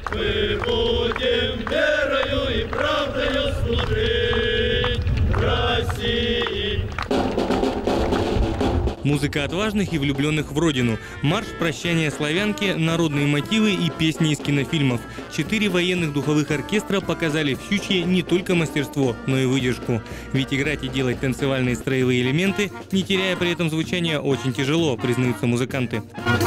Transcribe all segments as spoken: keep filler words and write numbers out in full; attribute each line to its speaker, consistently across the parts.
Speaker 1: Мы будем верою и правдою служить России.
Speaker 2: Музыка отважных и влюбленных в родину. Марш прощания славянки, народные мотивы и песни из кинофильмов. Четыре военных духовых оркестра показали в Щучье не только мастерство, но и выдержку. Ведь играть и делать танцевальные строевые элементы, не теряя при этом звучания, очень тяжело, признаются музыканты.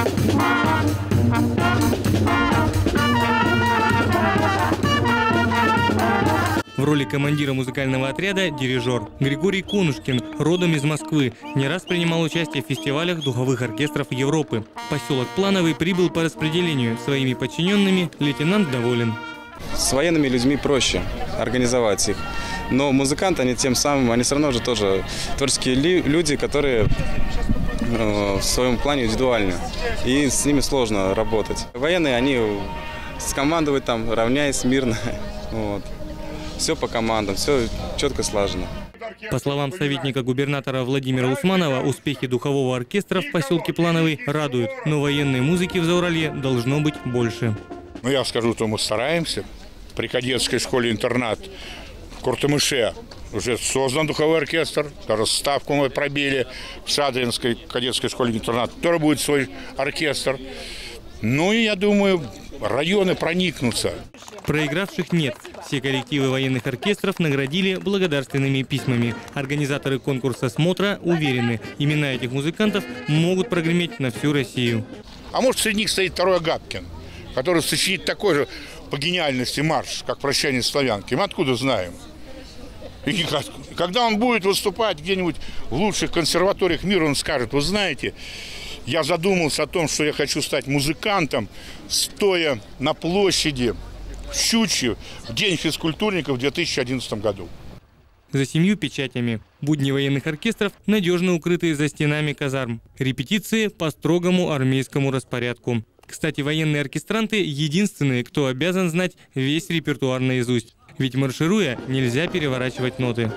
Speaker 2: В роли командира музыкального отряда дирижер Григорий Конушкин, родом из Москвы, не раз принимал участие в фестивалях духовых оркестров Европы. Поселок Плановый прибыл по распределению. Своими подчиненными лейтенант доволен.
Speaker 3: С военными людьми проще организовать их. Но музыканты, они тем самым, они все равно же тоже творческие люди, которые э, в своем плане индивидуальны. И с ними сложно работать. Военные, они скомандуют там, равняясь мирно. Вот. Все по командам, все четко слажено.
Speaker 2: По словам советника губернатора Владимира Усманова, успехи духового оркестра в поселке Плановый радуют, но военной музыки в Зауралье должно быть больше.
Speaker 4: Ну, я скажу, что мы стараемся. При кадетской школе-интернат в Куртамыше уже создан духовой оркестр. Даже ставку мы пробили в Садринской кадетской школе-интернат. Тоже будет свой оркестр. Ну и я думаю, районы проникнутся.
Speaker 2: Проигравших нет. Все коллективы военных оркестров наградили благодарственными письмами. Организаторы конкурса «Смотра» уверены, имена этих музыкантов могут прогреметь на всю Россию.
Speaker 4: А может, среди них стоит второй Агапкин, который сочинит такой же по гениальности марш, как «Прощание славянки». Мы откуда знаем? И когда он будет выступать где-нибудь в лучших консерваториях мира, он скажет: вы знаете, я задумался о том, что я хочу стать музыкантом, стоя на площади в Щучье в День физкультурников в две тысячи одиннадцатом году.
Speaker 2: За семью печатями. Будни военных оркестров надежно укрыты за стенами казарм. Репетиции по строгому армейскому распорядку. Кстати, военные оркестранты единственные, кто обязан знать весь репертуар наизусть. Ведь маршируя, нельзя переворачивать ноты.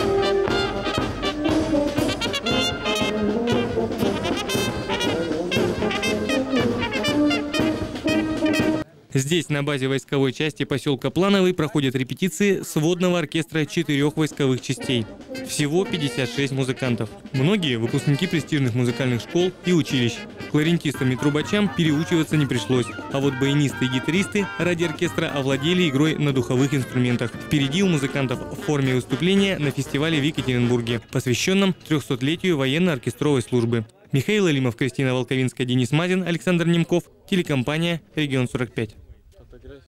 Speaker 2: Здесь, на базе войсковой части поселка Плановый, проходят репетиции сводного оркестра четырех войсковых частей. Всего пятьдесят шесть музыкантов. Многие – выпускники престижных музыкальных школ и училищ. Кларнетистам и трубачам переучиваться не пришлось. А вот баянисты и гитаристы ради оркестра овладели игрой на духовых инструментах. Впереди у музыкантов в форме выступления на фестивале в Екатеринбурге, посвященном трехсотлетию военно-оркестровой службы. Михаил Алимов, Кристина Волковинская, Денис Мазин, Александр Немков. Телекомпания «Регион сорок пять».